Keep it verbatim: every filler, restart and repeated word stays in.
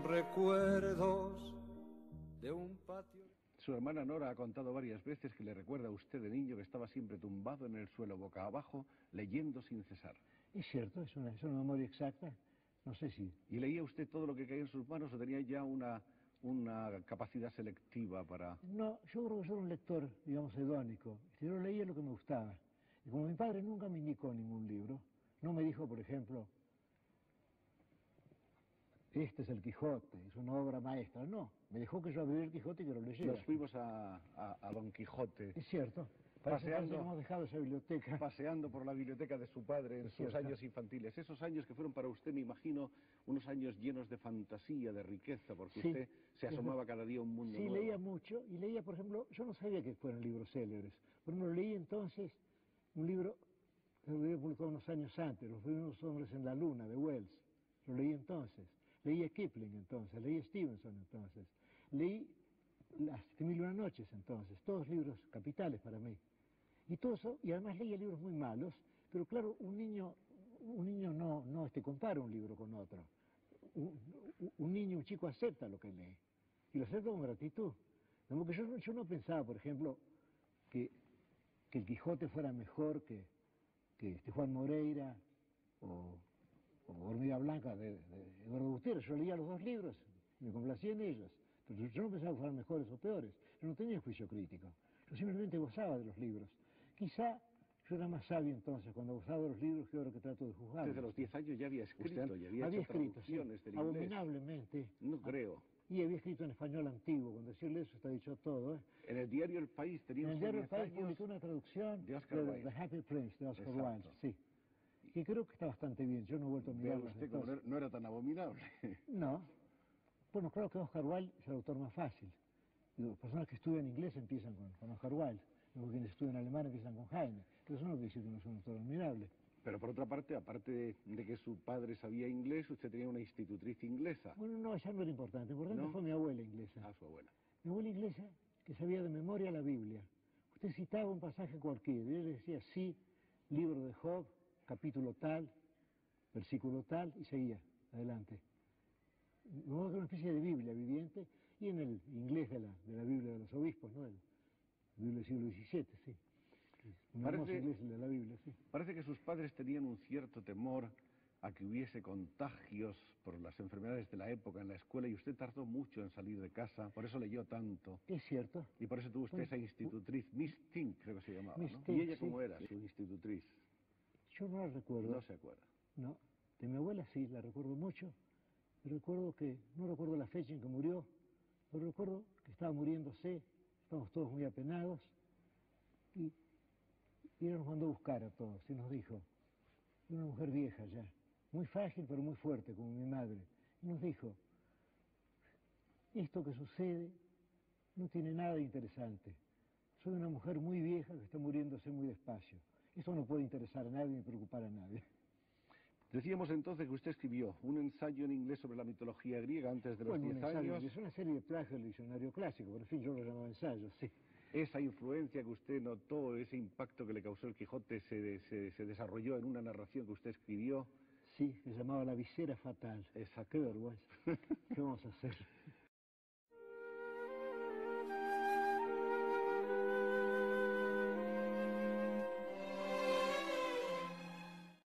son recuerdos de un patio. Su hermana Nora ha contado varias veces que le recuerda a usted de niño que estaba siempre tumbado en el suelo boca abajo, leyendo sin cesar. Es cierto, es una, es una memoria exacta, no sé si... ¿Y leía usted todo lo que caía en sus manos o tenía ya una, una capacidad selectiva para...? No, yo creo que soy un lector, digamos, hedónico. Yo leía lo que me gustaba. Y como mi padre nunca me indicó ningún libro, no me dijo, por ejemplo, este es el Quijote, es una obra maestra. No, me dejó que yo abriera el Quijote y que lo leyera. Nos fuimos a, a, a Don Quijote. Es cierto. Parece, Paseando, parece que hemos dejado esa biblioteca. Paseando por la biblioteca de su padre en es sus cierto. años infantiles. Esos años que fueron para usted, me imagino, unos años llenos de fantasía, de riqueza, porque sí, usted se asomaba cada día a un mundo sí, nuevo. Sí, leía mucho, y leía, por ejemplo, yo no sabía que fueran libros célebres. Por ejemplo, leí entonces un libro que lo había publicado unos años antes, Los primeros hombres en la luna, de Wells. Lo leí entonces. Leí a Kipling entonces, leí a Stevenson entonces. Leí Las Mil y Una Noches entonces, todos libros capitales para mí. Y todo eso, y además leía libros muy malos, pero claro, un niño, un niño no, no este, compara un libro con otro. Un, un niño, un chico acepta lo que lee, y lo acepta con gratitud. Como que yo, yo no pensaba, por ejemplo, que, que el Quijote fuera mejor que, que este Juan Moreira o, o Hormiga Blanca de, de Eduardo Gutiérrez. Yo leía los dos libros, me complacía en ellos, pero yo no pensaba que fueran mejores o peores. Yo no tenía juicio crítico, yo simplemente gozaba de los libros. Quizá yo era más sabio entonces cuando gozaba de los libros que ahora que trato de juzgar. Desde los diez años ya había escrito, Usted, ya había, había hecho escrito, traducciones sí, del inglés. abominablemente. No creo. Y había escrito en español antiguo, con decirle eso está dicho todo. ¿eh? En el diario El País tenía En el diario El País años publicó una traducción de Oscar de Wilde. The Happy Prince de Oscar Exacto. Wilde, sí. Que creo que está bastante bien, yo no he vuelto a mirarlo. Usted como no, no era tan abominable. No. Bueno, claro que Oscar Wilde es el autor más fácil. Digo, personas que estudian inglés empiezan con, con Oscar Wilde. Luego quienes estudian alemán empiezan con Heine. Pero eso no quiere decir que no es un autor admirable. Pero por otra parte, aparte de, de que su padre sabía inglés, usted tenía una institutriz inglesa. Bueno, no, esa no era importante. Importante ¿No? fue mi abuela inglesa. Ah, su abuela. Mi abuela inglesa que sabía de memoria la Biblia. Usted citaba un pasaje cualquiera y él le decía, sí, libro de Job, capítulo tal, versículo tal, y seguía adelante. De modo que era una especie de Biblia viviente, y en el inglés de la, de la Biblia de los obispos, ¿no? El, el Biblia del siglo diecisiete, sí. Un hermoso inglés de la Biblia, sí. Parece que sus padres tenían un cierto temor a que hubiese contagios por las enfermedades de la época en la escuela, y usted tardó mucho en salir de casa, por eso leyó tanto. Es cierto. Y por eso tuvo usted bueno, esa institutriz, Miss Tink, creo que se llamaba, Miss ¿no? Tink, ¿Y ella sí. cómo era, su institutriz? Yo no la recuerdo. No se acuerda. No. De mi abuela sí, la recuerdo mucho. Recuerdo que, no recuerdo la fecha en que murió, pero recuerdo que estaba muriéndose, estábamos todos muy apenados, y, y ella nos mandó a buscar a todos, y nos dijo, una mujer vieja ya, muy frágil pero muy fuerte, como mi madre, y nos dijo, esto que sucede no tiene nada de interesante, soy una mujer muy vieja que está muriéndose muy despacio, esto no puede interesar a nadie ni preocupar a nadie. Decíamos entonces que usted escribió un ensayo en inglés sobre la mitología griega antes de los bueno, diez ensayo, años. Es una serie de plagios del diccionario clásico, por fin yo lo llamaba ensayo, sí. Esa influencia que usted notó, ese impacto que le causó el Quijote, se, se, se desarrolló en una narración que usted escribió. Sí, que se llamaba La visera fatal. Exacto. Qué vergüenza. ¿Qué vamos a hacer?